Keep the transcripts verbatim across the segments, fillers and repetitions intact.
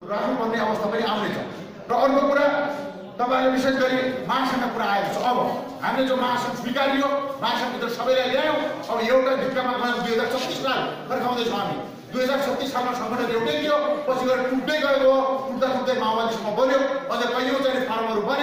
राख्नुपर्ने अवस्था पनि आउनेछ। र अर्को कुरा तपाईहरुले विशेष गरी महासंघ कुरा आएको छ। अब हामीले जो महासंघ स्वीकारियो, महासंघभित्र सबैलाई ल्यायौँ। अब एउटा ढिक्कामा गयो दुई हजार छत्तीस साल फर्काउँदैछौँ हामी। दुई हजार छत्तीस सालमा सङ्गठन एउटै थियो, पछि गएर टुट्दै गयो, टुट्दा टुट्दै माओवादीसँग बन्यो, अझ कैयौँ चाहिँ फार्महरू बने।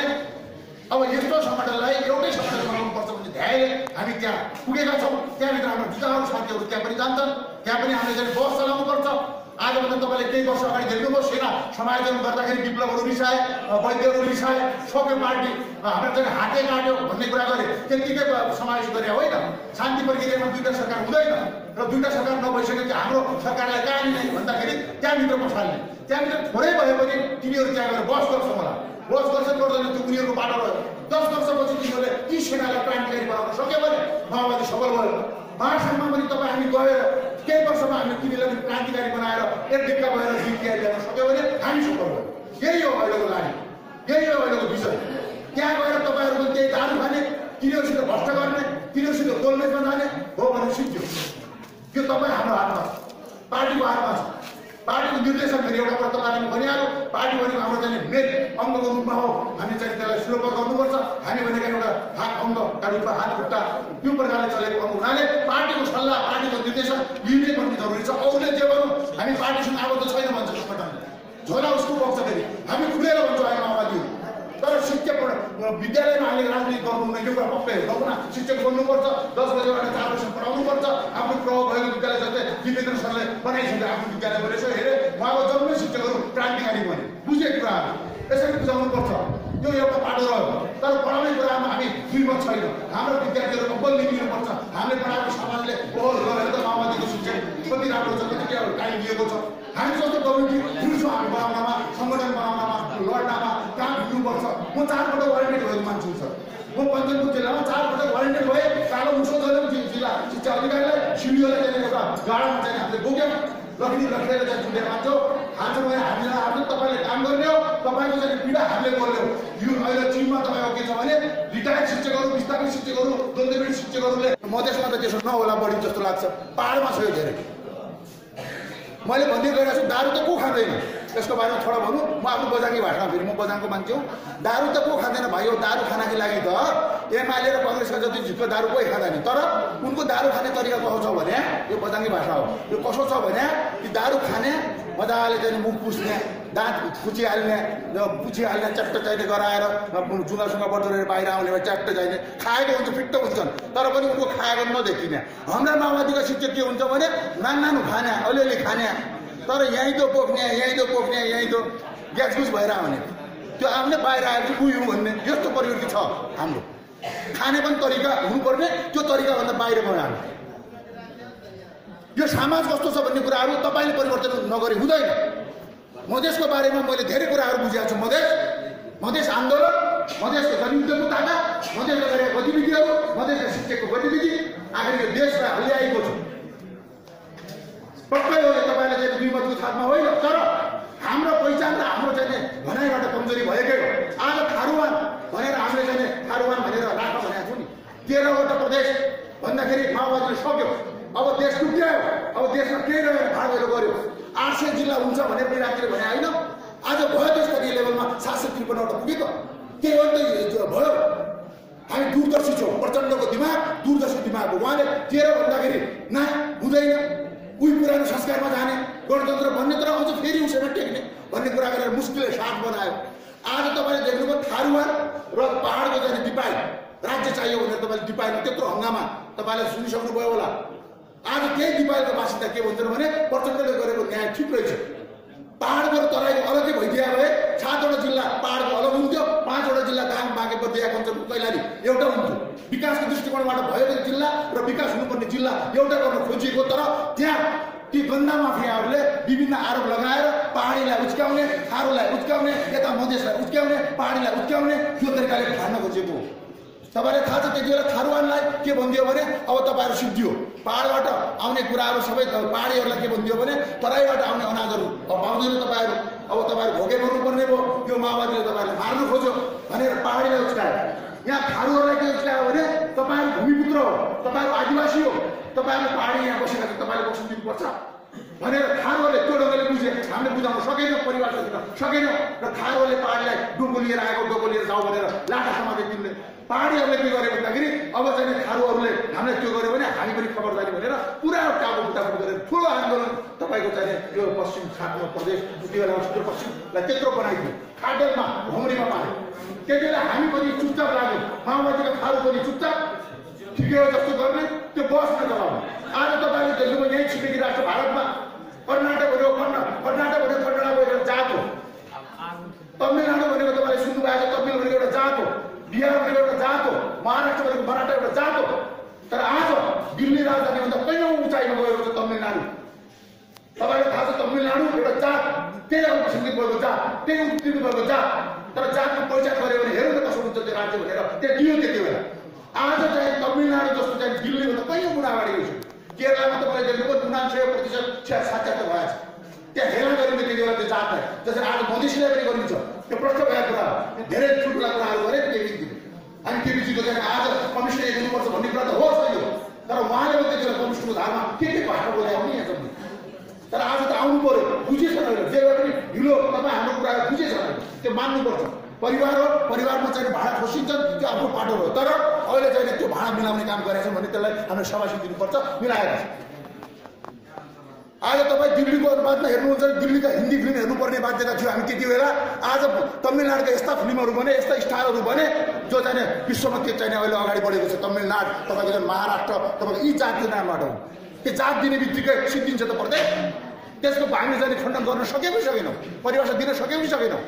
अब यस्तो सङ्गठनलाई एउटै सङ्गठन बनाउनुपर्छ भन्ने ध्यानले हामी त्यहाँ पुगेका छौँ। त्यहाँभित्र हाम्रो जुटाहरू साथीहरू त्यहाँ पनि जान्छन्, त्यहाँ पनि हामीले चाहिँ बस चलाउनुपर्छ। आजभन्दा तपाईँले केही वर्ष अगाडि देख्नुभयो सेना समायोजन गर्दाखेरि विप्लवहरू रिसाए, वैद्यहरू रिसाए, सक्यो पार्टी, हाम्रो चाहिँ हाते काट्यो भन्ने कुरा गरे, त्यतिकै समावेश गरे होइन। शान्ति प्रक्रियामा दुईवटा सरकार हुँदैन र दुईवटा सरकार नभइसकेपछि हाम्रो सरकारलाई कहाँ लिने भन्दाखेरि त्यहाँभित्र पसाल्ने। त्यहाँभित्र थोरै भए पनि तिनीहरू त्यहाँ गएर बस गर्छ, मलाई बस गर्छ गर्दैन त्यो उनीहरूको बाटो रह्यो। दस वर्षपछि तिनीहरूले ती सेनालाई क्रान्तिकारी बनाउन सक्यो भने माओवादी सफल भयो। महासंघमा पनि तपाईँ हामी गएर केही वर्षमा हामीले तिनीलाई पनि क्रान्तिकारी बनाएर एक ढिक्का भएर जित्या ल्याउन सक्यो भने हामी सफल भयो। यही हो अहिलेको लाइन, यही हो अहिलेको विषय। त्यहाँ गएर तपाईँहरू पनि त्यही दारू खाने, तिनीहरूसित भ्रष्ट गर्ने, तिनीहरूसित गोलमेजमा जाने हो भने सिद्धियो। त्यो तपाईँ हाम्रो हातमा छ, पार्टीको हातमा छ। पार्टीको निर्देशन फेरि एउटा कुरा तपाईँले भनिहाल्यो, पार्टी भनेको हाम्रो चाहिँ मेन अङ्गको रूपमा हो। हामी चाहिँ त्यसलाई सुरक्षा गर्नुपर्छ। हामी भनेको एउटा हात अङ्गका रूपमा हात खुट्टा त्यो प्रकारले चलेको अङ्ग हुनाले पार्टीको सल्लाह, पार्टीको निर्देशन लिने पनि जरुरी छ। अरूले जे भनौँ हामी पार्टीसँग आबद्ध छैन भन्छ सङ्गठनले, झोला उसको बग्छ। फेरि हामी खुलेर भन्छौँ हामी माओवादीहरू। तर शिक्षक विद्यालयमा हामीले राजनीति गर्नु हुँदैन, यो कुरा पक्कै हो न। शिक्षक बन्नुपर्छ, दस बजेबाट चार बजीसम्म पढाउनुपर्छ। आफ्नो प्रभाव भएको विद्यालय जस्तै जितेन्द्र सरले बनाइसक्यो आफ्नो विद्यालय बनेछ। हेरे उहाँको जन्मै शिक्षकहरू क्रान्तिकारी बने, बुझेको कुराहरू यसरी बुझाउनुपर्छ। यो एउटा बाटो रह्यो। तर पढाउने कुरामा हामी दुईमत छैन। हाम्रो विद्यार्थीहरू अब्बल निक्लिनुपर्छ। हामीले पढाएको समाजले ओहोर गरेर त माओवादीको शिक्षक कति राम्रो छ, कति के टाइम दिएको छ। हामी जस्तो कमिटी हिँड्छौँ हामी बनाउनमा, सङ्गठन बनाउनमा, लड्नमा कहाँ हिँड्नुपर्छ। म चारपल्ट वारेन्टेड भएको मान्छे सर। म पञ्चमपुर जिल्लामा चारपल्ट वारेन्टेड भएँ। कालो मुसो गरेर जिल्ला शिक्षा अधिकारीलाई सिडिओलाई चाहिँ एउटा गाडामा चाहिँ हामीले बोक्यौँ, लखनी लखेर चाहिँ छुटेर मान्छौँ। हान्छौँ भने हामीलाई आफ्नो तपाईँले काम गर्ने हो, तपाईँको चाहिँ पीडा हामीले गर्ने हो। यो अहिले चिनमा तपाईँको के छ भने रिटायर्ड शिक्षकहरू, विस्थापित शिक्षकहरू, दण्डपीडित शिक्षकहरूले मधेसमा त त्यसो नहोला बढी जस्तो लाग्छ, पाहाडमा छ यो धेरै। मैले भन्दै गइरहेको छु दारू त को खाँदैन, त्यसको बारेमा थोडा भनौँ। म आफ्नो बजाङी भाषामा फेरि म बजाङको मान्छे हो। दारू त को खाँदैन भाइ हो, दारू खानाको लागि त एमाले र कङ्ग्रेसका जति झिक्को दारू कोही खाँदैन। तर उनको दारू खाने तरिका कस्तो छ भने, यो बजाङी भाषा हो, यो कसो छ भने कि दारू खाने मजाले चाहिँ मुख पुस्ने, दाँत खुचिहाल्ने, पुछिहाल्ने, च्याट्ट चाहिने गराएर जुगासँग बटोरेर बाहिर आउने भए च्याट्ट चाहिने, खाएको हुन्छ फिट्ट हुन्छन् तर पनि उनको खाएको नदेखिने। हाम्रा माओवादीका शिक्षक के हुन्छ भने नानु खाने, अलिअलि खाने, तर यहीँ त पोख्ने, यहीँ त पोख्ने, यहीँ त ग्यासगुस भएर आउने, त्यो आउने बाहिर आएर उयो भन्ने यस्तो प्रवृत्ति छ हाम्रो। खाने पनि तरिका हुनुपर्ने, त्यो तरिकाभन्दा बाहिर गयो। यो समाज कस्तो छ भन्ने कुराहरू तपाईँले परिवर्तन नगरी हुँदैन। मधेसको बारेमा मैले धेरै कुराहरू बुझाएको छु। मधेस मधेस आन्दोलन, मधेसको जनयुद्धको ताका, मधेसले गरेका गतिविधिहरू, मधेसका शिक्षकको गतिविधि आखिर यो देशलाई हल्ल्याएको छ। पक्कै हो तपाईँले चाहिँ दुई मतको छापमा होइन, तर हाम्रो पहिचान र हाम्रो चाहिँ भनाइबाट कमजोरी भएकै हो। आज थारुवान भनेर हामीले चाहिँ थारुवान भनेर राख भनेको छु नि, तेह्रवटा प्रदेश भन्दाखेरि माओवादीले सक्यो। अब देश टुक्यायो, अब देशमा केही रहेर भाडभैलो गर्यो। आठ सय जिल्ला हुन्छ भनेर विराटले भने होइन, आज भयो देशको लेभलमा सात सय त्रिपन्नवटा पुग्यो त के हो त भयो। हामी दूरदर्शी छौँ, प्रचण्डको दिमाग दूरदर्शी दिमाग हो। उहाँले तेह्र भन्दाखेरि ना हुँदैन, उही पुरानो संस्कारमा जाने, गणतन्त्र भन्ने तर अझ फेरि उसैमा टेक्ने भन्ने कुरा गरेर मुस्किलले साथ बनायो। आज तपाईँले देख्नुभयो थारुवान र पहाडको चाहिँ दिपाल राज्य चाहियो भनेर तपाईँले दिपालमा त्यत्रो हङ्गामा तपाईँले सुनिसक्नुभयो होला। आज त्यही दिपालको बासिन्दा के भन्छन् भने प्रचण्डले गरेको न्याय ठिक रहेछ, पहाडको र तराईको अलग्गै भइदिया भए सातवटा जिल्ला पहाडको अलग हुन्थ्यो, पाँचवटा जिल्ला दाङ बाँके बर्दिया कञ्चनपुर कैलाली एउटा हुन्थ्यो। विकासको दृष्टिकोणबाट भएको जिल्ला र विकास हुनुपर्ने जिल्ला एउटा गर्न खोजिएको, तर त्यहाँ ती गन्दा माफियाहरूले विभिन्न आरोप लगाएर पहाडीलाई उच्काउने, थारूलाई उच्काउने, यता मधेसलाई उच्काउने, पहाडीलाई उच्काउने त्यो तरिकाले फाड्न खोजेको हो। तपाईँलाई थाहा छ त्यति बेला थारूवानलाई के भनिदियो भने अब तपाईँहरू सिद्धियो, पहाडबाट आउने कुराहरू सबै पहाडीहरूलाई के भनिदियो भने तराईबाट आउने अनाजहरू अब पाउँदैन तपाईँहरू, अब तपाईँहरू भोगे गर्नुपर्ने भयो, यो माओवादीले तपाईँहरूले मार्नु खोज्यो भनेर पहाडीलाई उच्कायो। यहाँ थारूहरूलाई के उच्कायो भने तपाईँहरू भूमिपुत्र हो, तपाईँहरू आदिवासी हो, तपाईँहरू पहाडी यहाँ बसेका छ, तपाईँले बस्नु दिनुपर्छ। भनेर थारूहरूले त्यो ढङ्गले बुझे, हामीले बुझाउन सकेनौँ, परिवारसँग सकेनौँ। र थारूहरूले पहाडलाई डोको लिएर आएको, डोको लिएर जाऊ भनेर लाटा समाते तिनले। पहाडीहरूले के गर्यो भन्दाखेरि अब चाहिँ थारूहरूले हामीले त्यो गर्यो भने हामी पनि खबर जाने भनेर पुरा टापो बुटाफुट गरेर ठुलो आन्दोलन तपाईँको चाहिँ यो पश्चिम खाटमा प्रदेश त्यो बेला सुदूरपश्चिमलाई त्यत्रो बनाइदियो, खाडलमा घुम्रीमा पार्यो। त्यति बेला हामी पनि चुपचाप लाग्यो, माओवादीका थारू पनि चुपचाप ठिकै हो जस्तो गर्ने, त्यो बसमा चलाउने। आज तपाईँले देख्नुभयो यहीँ छिमेकी राष्ट्र भारतमा कर्नाटक भनेको खण्ड, कर्नाटक भनेको खण्डमा गएर जात हो, तमिलनाडु भनेको तपाईँले सुन्नुभएको तमिल भनेको एउटा जात हो, बिहार भनेको एउटा जात हो, महाराष्ट्र भनेको मराठा एउटा जात हो। तर आज दिल्ली राजधानीभन्दा कैयौँ उचाइमा गएको छ तमिलनाडु। तपाईँलाई थाहा छ तमिलनाडु एउटा जात, त्यही अल्पसङ्ख्यक भएको जात, त्यही उत्तीर्ण भएको जात। तर जातको पहिचान गऱ्यो भने हेर्नु न कसो हुन्छ त्यो राज्य भनेर त्यो दियो त्यति बेला। आज चाहिँ तमिलनाडु जस्तो चाहिँ दिल्लीभन्दा कैयौँ गुणा अगाडि गएको छ। केरलामा तपाईँले देख्नुभयो उनान्सय प्रतिशत साक्षरता भएको छ। त्यहाँ हेला गरिन्छ त्यति बेला त्यो जातलाई, जसरी आज मधेसीलाई पनि गरिन्छ। त्यो प्रश्न भएको कुरा धेरै ठुल्ठुला कुराहरू गरे केपिजीले। अनि केपिजीको चाहिँ आज कमिसन हेर्नुपर्छ भन्ने कुरा त हो सही हो, तर उहाँले पनि त्यति बेला कमिसनको धारमा के के भाषा बोलायो नि यहाँ पनि। तर आज त आउनु पर्यो, बुझेछ अहिले जे भए पनि ढिलो तपाईँ हाम्रो कुराहरू बुझेछ त्यो मान्नुपर्छ। परिवार हो, परिवारमा चाहिँ भाडा खोसिन्छ त्यो आफ्नो पाटो हो। तर अहिले चाहिँ त्यो भाडा मिलाउने काम गरेछ भने त्यसलाई हामीले सभासी दिनुपर्छ, मिलाएर। आज तपाईँ दिल्लीको बादमा हेर्नुहुन्छ, दिल्लीका हिन्दी फिल्म हेर्नुपर्ने बाध्यता थियो हामी त्यति बेला। आज तमिलनाडुका यस्ता फिल्महरू बने, यस्ता स्टारहरू बने जो चाहिँ विश्वमा त्यो चाहिँ अहिले अगाडि बढेको छ। तमिलनाडु तपाईँको चाहिँ महाराष्ट्र तपाईँको यी जातको नामबाट हो। त्यो जात दिने बित्तिकै सिद्धिन्छ त पर्दै। त्यसको हामीले चाहिँ खण्डन गर्न सक्यौँ कि सकेनौँ, परिभाषा दिन सक्यौँ कि सकेनौँ।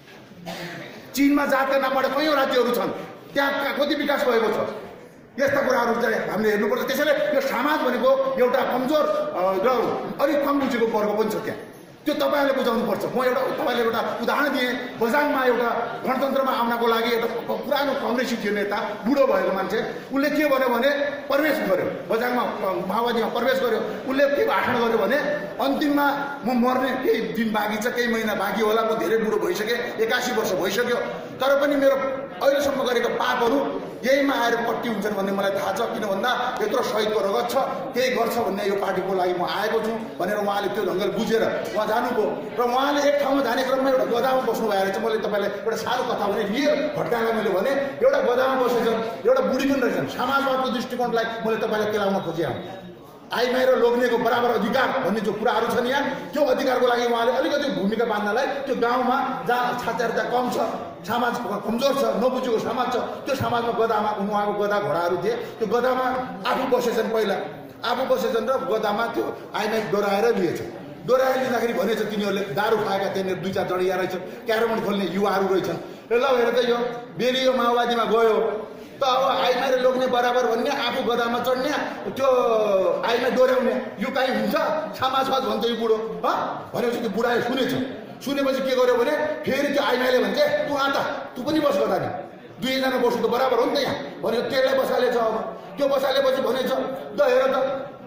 चीनमा जातका नामबाट कैयौँ राज्यहरू छन्, त्यहाँ कति विकास भएको छ। यस्ता कुराहरू चाहिँ हामीले हेर्नुपर्छ। त्यसैले यो समाज भनेको एउटा कमजोर र अलिक कम बुझेको वर्ग पनि छ त्यहाँ, त्यो तपाईँहरूले बुझाउनुपर्छ। म एउटा तपाईँले एउटा उदाहरण दिएँ, बझाङमा एउटा गणतन्त्रमा आउनको लागि एउटा पुरानो कङ्ग्रेसी थियो नेता, बुढो भएको मान्छे, उसले के भन्यो भने प्रवेश गर्यो बझाङमा, माओवादीमा प्रवेश गर्यो। उसले के भाषण गर्यो भने अन्तिममा म मर्ने केही दिन बाँकी छ, केही महिना बाँकी होला, म धेरै बुढो भइसकेँ, एकासी वर्ष भइसक्यो, तर पनि मेरो अहिलेसम्म गरेको पापहरू यहीमा आएर पट्टी हुन्छन् भन्ने मलाई थाहा छ। किन भन्दा यत्रो शहीदको रगत छ, केही गर्छ भन्ने यो पार्टीको लागि म आएको छु भनेर उहाँले त्यो ढङ्गले बुझेर उहाँ जानुभयो। र उहाँले एक ठाउँमा जाने क्रममा एउटा गदामा बस्नु भएर चाहिँ मैले तपाईँलाई एउटा सानो कथा भने लिएर भट्काएर मैले भने एउटा गदामा बसेछन्, एउटा बुढी पनि रहेछन्। समाजवादको दृष्टिकोणलाई मैले तपाईँलाई केलाउन खोजेँ। आइमाई र लोग्नेको बराबर अधिकार भन्ने जो कुराहरू छन् यहाँ, त्यो अधिकारको लागि उहाँले अलिकति भूमिका बाँध्नलाई त्यो गाउँमा जहाँ साक्षरता कम छ, समाज कमजोर छ, नबुझेको समाज छ, त्यो समाजमा गदामा उहाँको गदा घोडाहरू थिए, त्यो गदामा आफू बसेछन्, पहिला आफू बसेछन् र गदामा त्यो आइमाई डोराएर लिएछ। डोराएर लिँदाखेरि भनेछ तिनीहरूले दारू खाएका त्यहाँनिर दुई चार जडिया रहेछन्, क्यारम खेल्ने युवाहरू रहेछन्। र ल हेर त यो बेलियो माओवादीमा गयो त अब आइमा र लोग्ने बराबर भन्ने, आफू गदामा चढ्ने, त्यो आइमा डोर्याउने, यो काहीँ हुन्छ? समाजवाद भन्छ यो बुढो ह भनेपछि त्यो बुढाले सुनेछ। सुनेपछि के गर्यो भने फेरि त्यो आइमाले भन्छ तँ आता तँ पनि बस गदा नि, दुईजना बस्नु त बराबर हो नि त यहाँ भनेर त्यसलाई बसालेछ। अब त्यो बसालेपछि भनेछ ल हेर त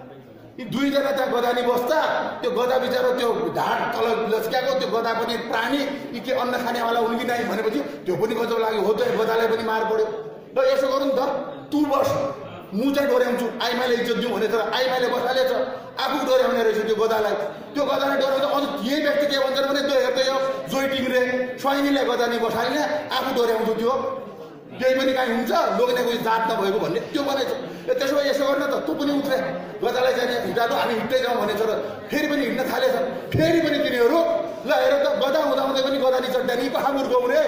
यी दुईजना त्यहाँ गदानी बस्दा त्यो गदा बिचरा त्यो ढाड तल लस्क्याएको, त्यो गदा पनि प्राणी, यी के अन्न खानेवाला हुन् कि नै भनेपछि त्यो पनि गजब लाग्यो। हो त गदालाई पनि मार पऱ्यो। र यसो गरौँ त तु बस, म चाहिँ डोर्याउँछु, आइमाले इज्जत दिउँ भनेर आइमाले बसालेछ, आफू डोर्याउने रहेछ त्यो गदालाई। त्यो गदालाई डोर्याउँदा अझ यही व्यक्ति के भन्छन् भने त्यो हेर्दै यो जोइटिङ रे स्वाइनीलाई गदानी बसाल्ने, आफू डोर्याउँछु, त्यो केही पनि काहीँ हुन्छ, लोग्नेको जात नभएको भन्ने त्यो बनाएछ। त्यसो भए यसो गर्न त तँ पनि उठ्रे, गदालाई चाहिँ हिँडालो हामी हिँड्दै जाउँ भनेछ र फेरि पनि हिँड्न थालेछ। फेरि पनि तिनीहरू ल हेर त गदा हुँदाहुँदै पनि गदानी चढ्दानी कहाँ मुर्गाउने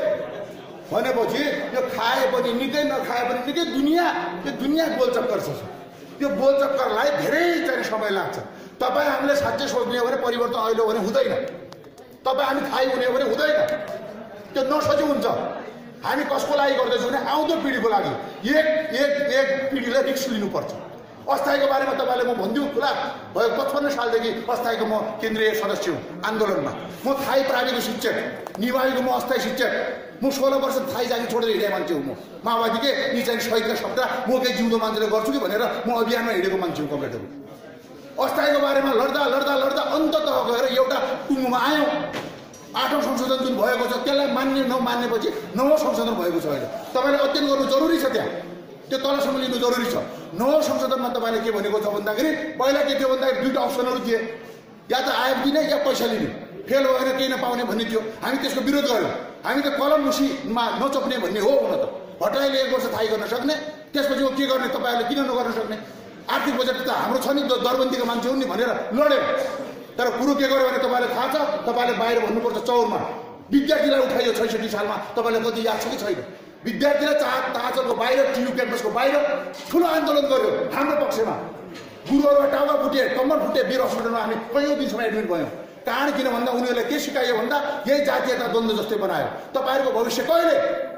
भनेपछि यो खाए पनि निकै नखाए पनि निकै दुनियाँ, त्यो दुनियाँ गोलचक्कर छ। त्यो गोलचक्करलाई धेरै चाहिँ समय लाग्छ। तपाईँ हामीले साँच्चै सोच्ने हो भने परिवर्तन अहिले हो भने हुँदैन, तपाईँ हामी थाहै हुने हो भने हुँदैन, त्यो नसोची हुन्छ। हामी कसको लागि गर्दैछौँ भने आउँदो पिँढीको लागि एक एक एक पिँढीलाई रिक्स लिनुपर्छ। अस्थायीको बारेमा तपाईँलाई म भनिदिउँ, खुला भयो पचपन्न सालदेखि अस्थायीको म केन्द्रीय सदस्य हुँ आन्दोलनमा। म थाई प्राविधिक शिक्षक, निभाएको म अस्थायी शिक्षक, म सोह्र वर्ष थाई जागी छोडेर हिँडेको मान्छे हुँ। म माओवादीकै यी चाहिँ शहीदका शब्द म केही जिउँदो मान्छेले गर्छु कि भनेर म अभियानमा हिँडेको मान्छे हुँ कमरेडहरू। अस्थायीको बारेमा लड्दा लड्दा लड्दा अन्ततः गएर एउटा टुङ्गोमा आयौँ। आठौँ संशोधन जुन भएको छ त्यसलाई मान्ने नमान्नेपछि नवौँ संशोधन भएको छ। अहिले तपाईँले अध्ययन गर्नु जरुरी छ, त्यहाँ त्यो तलसम्म लिनु जरुरी छ। नवौँ संशोधनमा तपाईँले के भनेको छ भन्दाखेरि पहिला के थियो भन्दाखेरि दुईवटा अप्सनहरू थिए, या त आयोग दिने या पैसा लिने, फेल भएर केही नपाउने भन्ने थियो। हामी त्यसको विरोध गर्यौँ। हामी त कलम मुसीमा नचोप्ने भन्ने हो हुन त। भट्टराईले एक वर्ष थाहै गर्न सक्ने, त्यसपछि के गर्ने, तपाईँहरूले किन नगर्न सक्ने? आर्थिक बजेट त हाम्रो छ नि, दरबन्दीको मान्छे हुन् नि भनेर लड्यो। तर कुरो के गर्यो भने तपाईँलाई थाहा छ, तपाईँले बाहिर भन्नुपर्छ चौरमा विद्यार्थीलाई उठाइयो छैसठी सालमा, तपाईँलाई कति याद छ कि छैन? विद्यार्थीलाई चाह ताजको बाहिर टियु क्याम्पसको बाहिर ठुलो आन्दोलन गर्यो हाम्रो पक्षमा। गुरुहरूमा टाउका फुटे, कम्मर फुटे, वीर हस्पिटलमा हामी कैयौँ दिनसम्म एडमिट भयौँ। कारण किन भन्दा उनीहरूले के सिकायो भन्दा यही जातीयता द्वन्द्व जस्तै बनायो। तपाईँहरूको भविष्य कहिले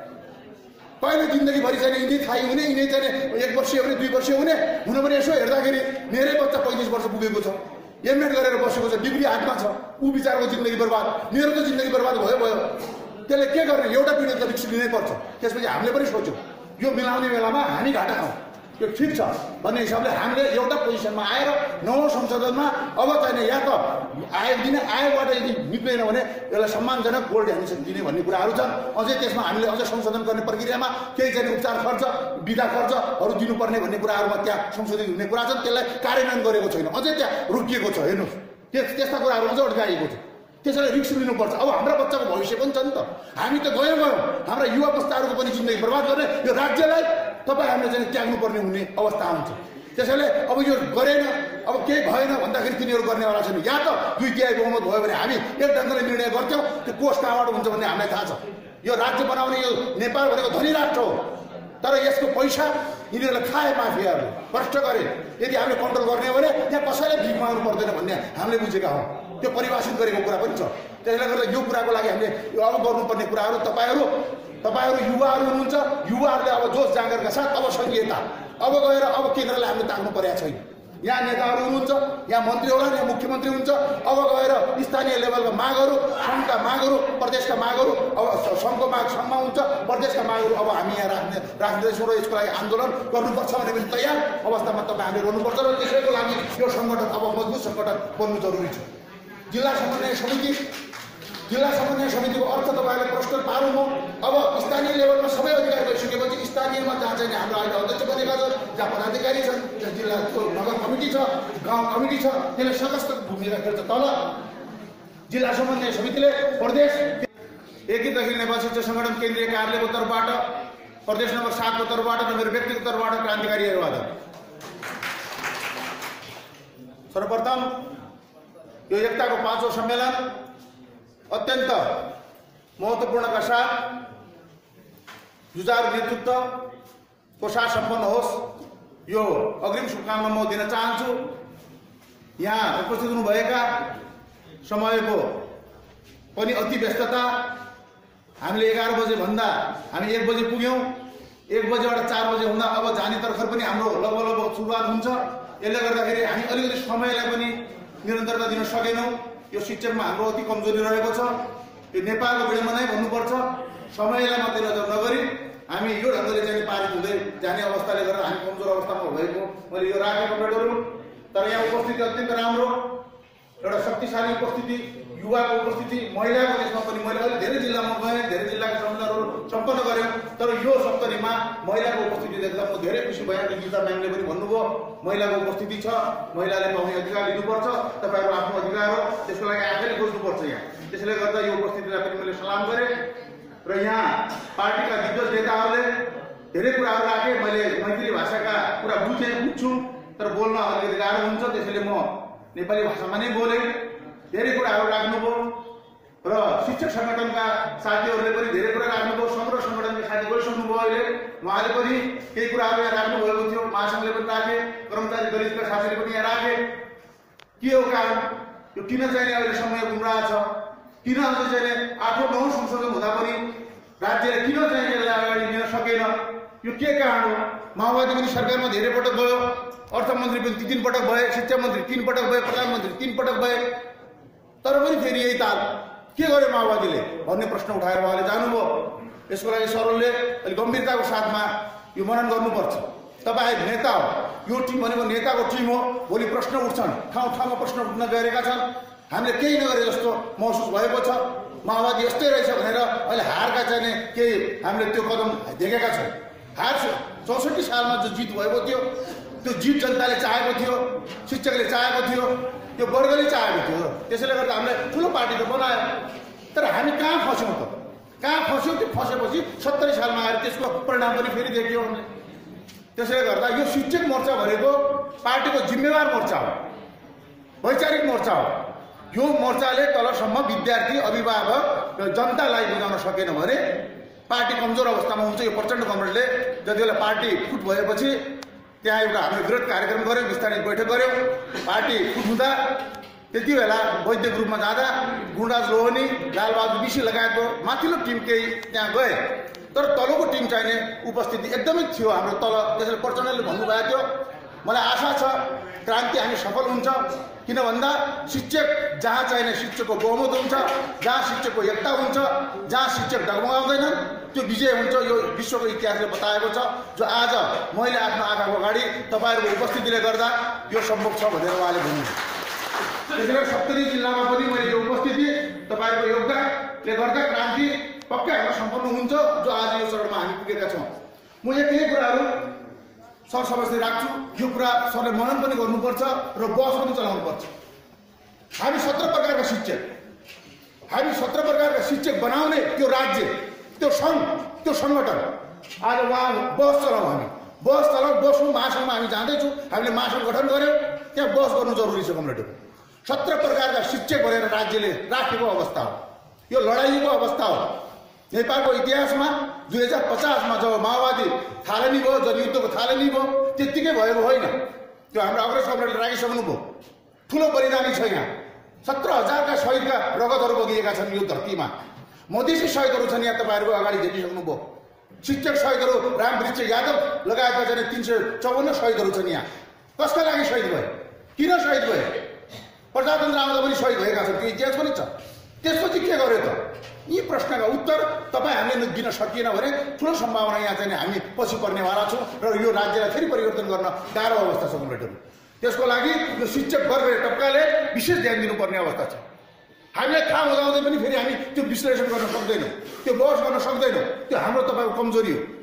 कहिले जिन्दगीभरि चाहिँ यिनै थाहै हुने, यिनै चाहिँ एक वर्षीय हुने, दुई वर्षीय हुने हुन पनि यसो हेर्दाखेरि मेरै बच्चा पैँतिस वर्ष पुगेको छ, एमएड गरेर बसेको छ, डिग्री हातमा छ, ऊ विचारको जिन्दगी बर्बाद, मेरो त जिन्दगी बर्बाद भयो भयो। त्यसले के गर्ने? एउटा पिँढी त रिक्स लिनै पर्छ। त्यसपछि हामीले पनि सोच्यौँ यो मिलाउने बेलामा हामी घाटा खाउँ, यो ठिक छ भन्ने हिसाबले हामीले एउटा पोजिसनमा आएर नौ संशोधनमा अब चाहिँ या त आयोग दिने, आयोगबाट यदि निक्लेन भने यसलाई सम्मानजनक गोल्ड ह्यान्डसेक दिने भन्ने कुराहरू छन्। अझै त्यसमा हामीले अझै संशोधन गर्ने प्रक्रियामा केही चाहिँ उपचार खर्च, बिदा खर्चहरू दिनुपर्ने भन्ने कुराहरूमा त्यहाँ संशोधित हुने कुरा छन्। त्यसलाई कार्यान्वयन गरेको छैन, अझै त्यहाँ रोकिएको छ। हेर्नुहोस्, त्यस त्यस्ता कुराहरू अझै अड्काइएको छ। त्यसैले रिक्स लिनुपर्छ। अब हाम्रो बच्चाको भविष्य पनि छ नि त। हामी त गयौँ गयौँ हाम्रा युवा पुस्ताहरूको पनि जिन्दगी बर्बाद गर्ने यो राज्यलाई तपाईँ हामीले चाहिँ त्याग्नुपर्ने हुने अवस्था आउँछ। त्यसैले अब यो गरेन, अब केही भएन भन्दाखेरि तिनीहरू गर्नेवाला छैन। या त दुई तिहाई बहुमत भयो भने हामी एक ढङ्गले निर्णय गर्थ्यौँ, त्यो कोष कहाँबाट हुन्छ भन्ने हामीलाई थाहा छ। यो राज्य बनाउने यो नेपाल भनेको धनी राष्ट्र हो, तर यसको पैसा यिनीहरूलाई खाए माफियाहरूले, भ्रष्ट गरे। यदि हामीले कन्ट्रोल गर्ने हो भने त्यहाँ कसैलाई भिख माग्नु पर्दैन भन्ने हामीले बुझेका हौँ। त्यो परिभाषित गरेको कुरा पनि छ। त्यसले गर्दा यो कुराको लागि हामीले अब गर्नुपर्ने कुराहरू तपाईँहरू तपाईँहरू युवाहरू हुनुहुन्छ। युवाहरूले अब जोस जाँगरका साथ अब सङ्घीयता अब गएर अब केन्द्रलाई हामीले ताक्नु परेको छैन। यहाँ नेताहरू हुनुहुन्छ, यहाँ मन्त्री होला, यहाँ मुख्यमन्त्री हुन्छ। अब गएर स्थानीय लेभलका मागहरू, सङ्घका मागहरू, प्रदेशका मागहरू, अब सङ्घको माग सङ्घमा हुन्छ, प्रदेशका मागहरू अब हामी यहाँ राख्ने राख्दैछौँ र यसको लागि आन्दोलन गर्नुपर्छ भने पनि तयार अवस्थामा तपाईँ हामीले गर्नुपर्छ। र त्यसैको लागि यो सङ्गठन अब मजबुत सङ्गठन बन्नु जरुरी छ। जिल्ला समन्वय समिति जिल्ला समन्वय समितिको अर्थ तपाईँलाई प्रश्न पारौँ म। अब स्थानीय लेभलमा सबै अधिकार गइसकेपछि स्थानीयमा जहाँ चाहिँ हाम्रो अहिले अध्यक्ष बनेका छन्, जहाँ पदाधिकारी छन्, जहाँ जिल्लाको नगर कमिटी छ, गाउँ कमिटी छ, त्यसले सशक्त भूमिका खेल्छ। तल जिल्ला समन्वय समितिले प्रदेश एकीकृत अखिल नेपाल शिक्षक सङ्गठन केन्द्रीय कार्यालयको तर्फबाट, प्रदेश नम्बर सातको तर्फबाट र मेरो व्यक्तिगत तर्फबाट क्रान्तिकारी अभिवादन। सर्वप्रथम यो एकताको पाँचौं सम्मेलन अत्यन्त महत्त्वपूर्णका साथ जुझारु नेतृत्वको साथ सम्पन्न होस्, यो अग्रिम शुभकामना म दिन चाहन्छु। यहाँ उपस्थित हुनुभएका समयको पनि अति व्यस्तता, हामीले एघार बजे भन्दा हामी एक बजे पुग्यौँ, एक बजेबाट चार बजे हुँदा अब जाने तर्खर पनि हाम्रो लगभग लगभग सुरुवात हुन्छ। यसले गर्दाखेरि हामी अलिकति समयलाई पनि निरन्तरता दिन सकेनौँ। यो शिक्षकमा हाम्रो अति कमजोरी रहेको छ। यो नेपालको विडम्बनै भन्नुपर्छ। समयलाई मध्यनजर नगरी हामी यो ढङ्गले चाहिँ पारित हुँदै जाने अवस्थाले गर्दा हामी कमजोर अवस्थामा भएको मैले यो राखेको पेडहरू। तर यहाँ उपस्थिति अत्यन्त राम्रो, एउटा शक्तिशाली उपस्थिति, युवाको उपस्थिति, महिलाको त्यसमा पनि मैले अहिले धेरै जिल्लामा गएँ, धेरै जिल्लाका सम्मेलनहरू सम्पन्न गऱ्यौँ। तर यो सप्तरीमा महिलाको उपस्थिति देख्दा म धेरै खुसी भएँ। गीता म्यामले पनि भन्नुभयो महिलाको उपस्थिति छ, महिलाले पाउने अधिकार लिनुपर्छ, तपाईँहरू आफ्नो अधिकार हो, त्यसको लागि आफैले खोज्नुपर्छ यहाँ। त्यसले गर्दा यो उपस्थितिलाई पनि मैले सलाम गरेँ। र यहाँ पार्टीका दिग्गज नेताहरूले धेरै कुराहरू राखे, मैले मैथिली भाषाका कुरा बुझेँ बुझ्छु, तर बोल्न अलिकति गाह्रो हुन्छ, त्यसैले म नेपाली भाषामा नै बोलेँ। धेरै कुराहरू राख्नुभयो र शिक्षक सङ्गठनका साथीहरूले पनि धेरै कुरा राख्नुभयो, समग्र सङ्गठनका साथी गइसक्नुभयो। अहिले उहाँले पनि केही कुराहरू यहाँ राख्नुभएको थियो, महासङ्घले पनि राखे, कर्मचारी दलितका साथीले पनि यहाँ राखे। के हो कारण? यो किन चाहिँ अहिले समय गुमराह छ? किन अझै चाहिँ आठौँ नौ संशोधन हुँदा पनि राज्यले किन चाहिँ यसलाई अगाडि लिन सकेन? यो के कारण हो? माओवादी पनि सरकारमा धेरै पटक गयो, अर्थमन्त्री पनि तिन तिन पटक भए, शिक्षा मन्त्री तीन पटक भए, प्रधानमन्त्री तीन पटक भए, तर पनि फेरि यही ताल के गर्यो माओवादीले भन्ने प्रश्न उठाएर उहाँले जानुभयो। यसको लागि सरलले अलिक गम्भीरताको साथमा यो मनन गर्नुपर्छ। तपाईँ नेता हो, यो टिम भनेको नेताको टिम हो। भोलि प्रश्न उठ्छन्, ठाउँ ठाउँमा प्रश्न उठ्न गएका छन्। हामीले केही नगरे जस्तो महसुस भएको छ। माओवादी यस्तै रहेछ भनेर अहिले हारका चाहिँ केही हामीले त्यो कदम देखेका छौँ। हार चौसठी सालमा जो जित भएको थियो त्यो जित जनताले चाहेको थियो, शिक्षकले चाहेको थियो, त्यो वर्गले चाहेको थियो। त्यसैले गर्दा हामीले ठुलो पार्टी त बनायो, तर हामी कहाँ फस्यौँ त? कहाँ फस्यौँ? त्यो फसेपछि सत्तरी सालमा आएर त्यसको परिणाम पनि फेरि देखियो हामीले। त्यसैले गर्दा यो शिक्षक मोर्चा भनेको पार्टीको जिम्मेवार मोर्चा हो, वैचारिक मोर्चा हो। यो मोर्चाले तलसम्म विद्यार्थी, अभिभावक र जनतालाई बुझाउन सकेन भने पार्टी कमजोर अवस्थामा हुन्छ। यो प्रचण्ड कमरेडले जति बेला पार्टी फुट भएपछि त्यहाँ एउटा हामीले विरोध कार्यक्रम गऱ्यौँ, विस्तारित बैठक गऱ्यौँ। पार्टी फुट हुँदा त्यति बेला वैद्यिक रूपमा जाँदा गुणराज लोहनी, लालबहादुर विसी लगायतको माथिल्लो टिम केही त्यहाँ गए, तर तलको टिम चाहिने उपस्थिति एकदमै थियो हाम्रो तल। त्यसैले प्रचण्डले भन्नुभएको थियो, मलाई आशा छ क्रान्ति हामी सफल हुन्छ, किन भन्दा शिक्षक जहाँ चाहिने शिक्षकको बहुमत हुन्छ, जहाँ शिक्षकको एकता हुन्छ, जहाँ शिक्षक डगमगाउँदैनन् त्यो विजय हुन्छ। यो विश्वको इतिहासले बताएको छ, जो आज मैले आफ्नो आँखाको अगाडि तपाईँहरूको उपस्थितिले गर्दा यो सम्भव छ भनेर उहाँले भन्नुहुन्छ। त्यसैले सप्तरी जिल्लामा पनि मैले यो उपस्थिति, तपाईँहरूको योगदानले गर्दा क्रान्ति पक्कै हाम्रो सम्पन्न हुन्छ, जो आज यो चरणमा हामी पुगेका छौँ। म एक केही कुराहरू सर समस्या राख्छु। यो कुरा सरले मनन पनि गर्नुपर्छ र बस पनि चलाउनुपर्छ। हामी सत्र प्रकारका शिक्षक हामी सत्र प्रकारका शिक्षक बनाउने त्यो राज्य, त्यो सङ्घ, त्यो सङ्गठन आज उहाँ बस चलाउँ, हामी बस चलाउँ, बसौँ। महासङ्घमा हामी जाँदैछौँ, हामीले महासङ्घ गठन गऱ्यौँ, त्यहाँ बस गर्नु जरुरी छ। कमरेडहरू सत्र प्रकारका शिक्षक भनेर राज्यले राखेको अवस्था हो, यो लडाइँको अवस्था हो। नेपालको इतिहासमा दुई हजार पचासमा जब माओवादी थालनी भयो, जनयुद्धको थालनी भयो, त्यत्तिकै भएको होइन। त्यो हाम्रो अग्रज कमरेडले राखिसक्नुभयो। ठुलो बलिदानी छ यहाँ, सत्र हजारका शहीदका रगतहरू बगिएका छन् यो धरतीमा। मधेसी शहीदहरू छन् यहाँ, तपाईँहरूको अगाडि देखिसक्नुभयो। शिक्षक शहीदहरू रामवृक्ष यादव लगायतका चाहिँ तिन सय चौवन्न शहीदहरू छन् यहाँ। कसका लागि शहीद भए, किन शहीद भए? प्रजातन्त्र आउँदा पनि शहीद भएका छन्, त्यो इतिहास पनि छ। त्यसपछि के गर्यो त? यी प्रश्नका उत्तर तपाईँ हामीले दिन सकिएन भने ठुलो सम्भावना यहाँ चाहिँ हामी पछि पर्नेवाला छौँ र यो राज्यलाई फेरि परिवर्तन गर्न गाह्रो अवस्था छ कमरेडहरू। त्यसको लागि यो शिक्षक वर्ग टप्काले विशेष ध्यान दिनुपर्ने अवस्था छ। हामीलाई थाहा हुँदाहुँदै पनि फेरि हामी त्यो विश्लेषण गर्न सक्दैनौँ, त्यो बहस गर्न सक्दैनौँ। त्यो हाम्रो तपाईँको कमजोरी हो।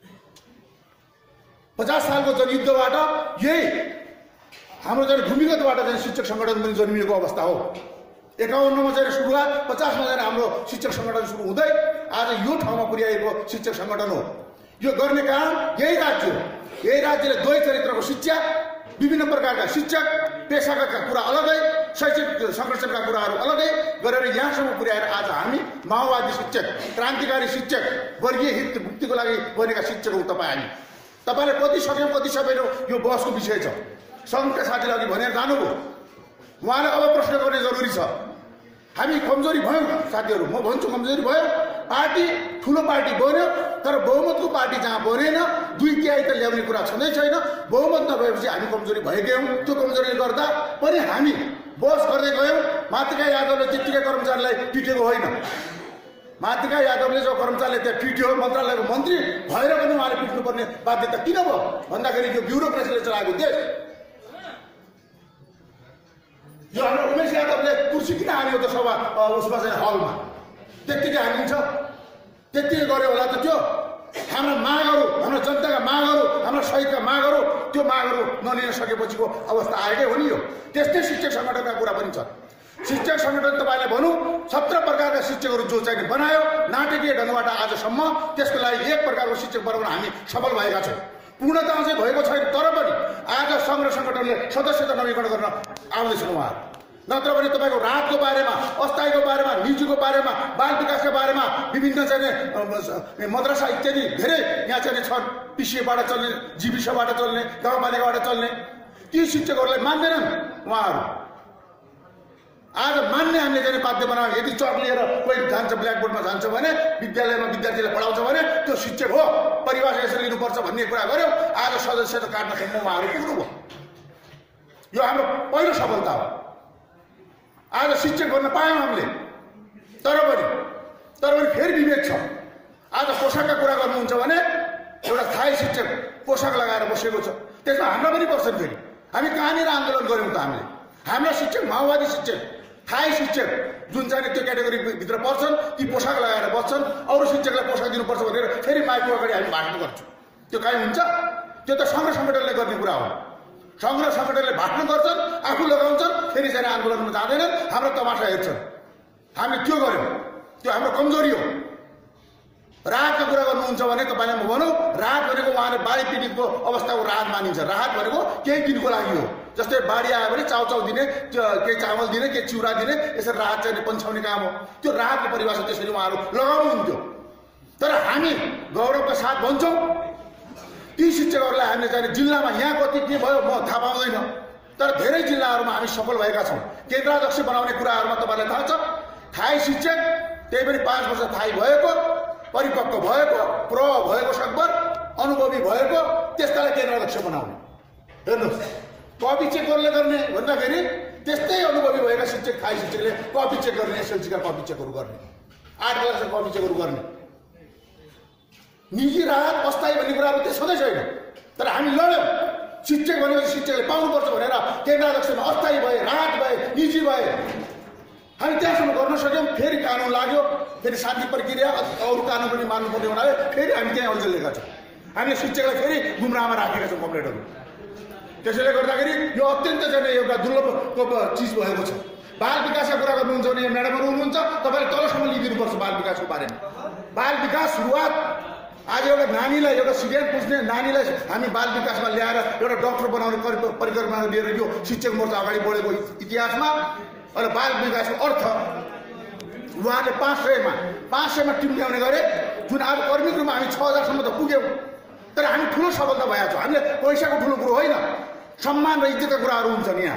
पचास सालको जनयुद्धबाट यही हाम्रो चाहिँ भूमिगतबाट चाहिँ शिक्षक सङ्गठन पनि जन्मिएको अवस्था हो। एकाउन्नमा चाहिँ सुरुवात, पचासमा चाहिँ हाम्रो शिक्षक सङ्गठन सुरु हुँदै आज यो ठाउँमा पुर्याएको शिक्षक सङ्गठन हो। यो गर्ने कारण यही राज्य हो। यही राज्यले द्वै चरित्रको शिक्षा, विभिन्न प्रकारका शिक्षक, पेसाका कुरा अलगै, शैक्षिक संरक्षणका कुराहरू अलगै गरेर यहाँसम्म पुर्याएर आज हामी माओवादी शिक्षक, क्रान्तिकारी शिक्षक, वर्गीय हित मुक्तिको लागि बनेका शिक्षक हौ तपाईँ। हामी तपाईँले कति सक्यौँ कति सबैको यो बहसको विषय छ। सङ्घका साथीले अघि भनेर जानुभयो, उहाँले अब प्रश्न गर्ने जरुरी छ। हामी कमजोरी भयौँ साथीहरू, म भन्छु कमजोरी भयो। पार्टी ठुलो पार्टी बन्यो, तर बहुमतको पार्टी जहाँ बनेन, दुई तिहाई त ल्याउने कुरा छँदै छैन। बहुमत नभएपछि हामी कमजोरी भएकै हौँ। त्यो कमजोरीले गर्दा पनि हामी बहस गर्दै गयौँ। मातृका यादवले त्यत्तिकै कर्मचारीलाई पिटेको होइन। मातृका यादवले जो कर्मचारीले त्यहाँ पिट्यो, मन्त्रालयको मन्त्री भएर पनि उहाँले पिट्नुपर्ने बाध्यता किन भयो भन्दाखेरि यो ब्युरोक्रेसीले चलाएको देश। यो हाम्रो उमेश यादवले कुर्सी किन हाल्यो त सभा उसमा चाहिँ हलमा? त्यत्तिकै हालिन्छ, त्यत्तिकै गऱ्यो होला त। त्यो हाम्रा मागहरू, हाम्रो जनताका मागहरू, हाम्रो शहीदका मागहरू, त्यो मागहरू नलिन सकेपछिको अवस्था आएकै हो नि। यो त्यस्तै शिक्षक सङ्गठनका कुरा पनि छ। शिक्षक सङ्गठन तपाईँले भनौँ सत्र प्रकारका शिक्षकहरू जो चाहिँ बनायो नाटकीय ढङ्गबाट आजसम्म, त्यसको लागि एक प्रकारको शिक्षक बनाउन हामी सफल भएका छौँ। पूर्णता अझै भएको छैन, तर पनि आज सङ्घ र सङ्गठनले सदस्यता नवीकरण गर्न आउँदैछन् उहाँहरू। नत्र भने तपाईँको राहतको बारेमा, अस्थायीको बारेमा, निजीको बारेमा, बाल विकासका बारेमा, विभिन्न चाहिँ मद्रसा इत्यादि धेरै यहाँ चाहिँ छन्। पिसिएबाट चल्ने, जीविसबाट चल्ने, गाउँपालिकाबाट चल्ने, ती शिक्षकहरूलाई मान्दैनन् उहाँहरू। आज मान्ने हामीले चाहिँ बाध्य बनायो। यदि चक लिएर कोही जान्छ ब्ल्याकबोर्डमा जान्छ भने, विद्यालयमा विद्यार्थीलाई पढाउँछ भने त्यो शिक्षक हो, परिभाषा यसरी लिनुपर्छ भन्ने कुरा गर्यो। आज सदस्यता काट्नसम्म उहाँहरू पुग्नुभयो। यो हाम्रो पहिलो सफलता हो। आज शिक्षक बन्न पायौँ हामीले, तर पनि तर पनि फेरि विवेक छ। आज पोसाकका कुरा गर्नुहुन्छ भने एउटा स्थायी शिक्षक पोसाक लगाएर बसेको छ, त्यसमा हाम्रा पनि पर्छन्। फेरि हामी कहाँनिर आन्दोलन गऱ्यौँ त? हामीले हाम्रा शिक्षक, माओवादी शिक्षक, थाई शिक्षक जुन चाहिँ त्यो क्याटेगोरीभित्र पर्छन्, ती पोसाक लगाएर बस्छन्। अरू शिक्षकलाई पोसाक दिनुपर्छ भनेर फेरि माइकको अगाडि हामी भाषण गर्छौँ। त्यो काहीँ हुन्छ? त्यो त सङ्घ सङ्गठनले गर्ने कुरा हो। सङ्घ र सङ्गठनले भाट्न गर्छन्, आफू लगाउँछन्, फेरि चाहिँ आन्दोलनमा जाँदैनन्, हाम्रो तमासा हेर्छन्। हामी त्यो गर्यौँ, त्यो हाम्रो कमजोरी हो। राहतको कुरा गर्नुहुन्छ भने तपाईँले म भनौँ, राहत भनेको उहाँले बाढी पीडितको अवस्थाको राहत मानिन्छ। राहत भनेको केही दिनको लागि हो। जस्तै बाढी आयो भने चाउचाउ दिने, केही चामल दिने, केही चिउरा दिने, यसरी राहत चाहिँ पन्छाउने काम हो। त्यो राहतको परिभाषा त्यसरी उहाँहरू लगाउनुहुन्थ्यो। तर हामी गौरवका साथ भन्छौँ, ती शिक्षकहरूलाई हामीले चाहिँ जिल्लामा यहाँ कति के भयो म थाहा पाउँदैन, तर धेरै जिल्लाहरूमा हामी सफल भएका छौँ। केन्द्राध्यक्ष बनाउने कुराहरूमा तपाईँलाई थाहा छ, थाई शिक्षक, त्यही पनि पाँच वर्ष थाई भएको, परिपक्व भएको, प्र भएको, सकभर अनुभवी भएको, त्यस्तालाई केन्द्राध्यक्ष बनाउने। हेर्नुहोस्, कपी चेक कसले गर्ने भन्दाखेरि त्यस्तै अनुभवी भएका शिक्षक, थाई शिक्षकले कपी चेक गर्ने, एसएलसीका कपी चेकहरू गर्ने, आठ क्लासका कपी चेकहरू गर्ने। निजी राहत अस्थायी भन्ने कुराहरू त्यो सधैँ छैन। तर हामी लड्यौँ, शिक्षक भनेपछि शिक्षकले पाउनुपर्छ भनेर केन्द्राध्यक्षमा अस्थायी भए, राहत भए, निजी भए। हामी त्यहाँसम्म गर्न सक्यौँ। फेरि कानुन लाग्यो, फेरि शान्ति प्रक्रिया, अरू कानुन पनि मान्नुपर्ने हुनाले फेरि हामी त्यहाँ अल्झिएका छौँ। हामीले शिक्षकलाई फेरि गुमराहमा राखेका छौँ कम्प्लेन्टहरू। त्यसैले गर्दाखेरि यो अत्यन्त चाहिँ एउटा दुर्लभको चिज भएको छ। बाल विकासका कुरा गर्नुहुन्छ भने म्याडमहरू हुनुहुन्छ, तपाईँले तलसम्म लिइदिनुपर्छ बाल विकासको बारेमा। बाल विकास सुरुवात आज एउटा नानीलाई, एउटा सिगरेट पुस्ने नानीलाई हामी बाल विकासमा ल्याएर एउटा डक्टर बनाउने परिकल्पना लिएर यो शिक्षक मोर्चा अगाडि बढेको इतिहासमा। र बाल विकासको अर्थ उहाँले पाँच सयमा पाँच सयमा टिम ल्याउने गरे, जुन आज कर्मिक रूपमा हामी छ हजारसम्म त पुग्यौँ। तर हामी ठुलो सफलता भएका छौँ। हामीले पैसाको ठुलो कुरो होइन, सम्मान र इज्जतका कुराहरू हुन्छन् यहाँ।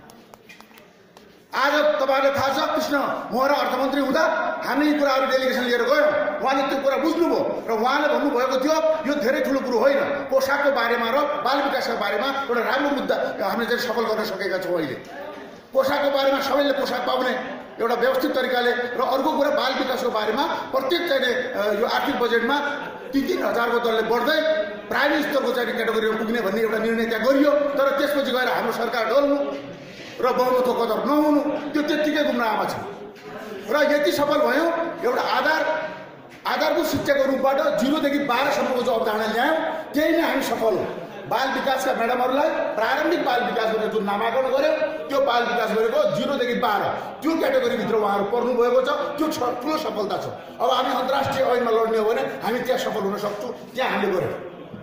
आज तपाईँहरूले थाहा छ, कृष्ण मोहरा अर्थमन्त्री हुँदा हामी यी कुराहरू डेलिगेसन लिएर गयौँ। उहाँले त्यो कुरा बुझ्नुभयो र उहाँले भन्नुभएको थियो यो धेरै ठुलो कुरो होइन, पोसाकको बारेमा र बाल विकासको बारेमा एउटा राम्रो मुद्दा हामीले चाहिँ सफल गर्न सकेका छौँ। अहिले पोसाकको बारेमा सबैले पोसाक पाउने एउटा व्यवस्थित तरिकाले, र अर्को कुरा बाल विकासको बारेमा प्रत्येक चाहिँ यो आर्थिक बजेटमा तिन तिन हजारको दरले बढ्दै प्राइमेरी स्तरको चाहिँ क्याटेगोरीमा पुग्ने भन्ने एउटा निर्णय त्यहाँ गरियो। तर त्यसपछि गएर हाम्रो सरकार डल्नु र बहुमतको कदर नहुनु, त्यो त्यत्तिकै गुमराहमा छ। र यति सफल भयौँ, एउटा आधार आधारभूत शिक्षाको रूपबाट जिरोदेखि बाह्रसम्मको जो अवधारणा ल्यायौँ, त्यही नै हामी सफल हो। बाल विकासका म्याडमहरूलाई प्रारम्भिक बाल विकास गरेर जुन नामाकरण गऱ्यौँ, त्यो बाल विकास गरेको जिरोदेखि बाह्र त्यो क्याटेगोरीभित्र उहाँहरू पर्नुभएको छ। त्यो ठुलो सफलता छ। अब हामी अन्तर्राष्ट्रिय ऐनमा लड्ने हो भने हामी त्यहाँ सफल हुन सक्छौँ, त्यहाँ हामीले गऱ्यौँ।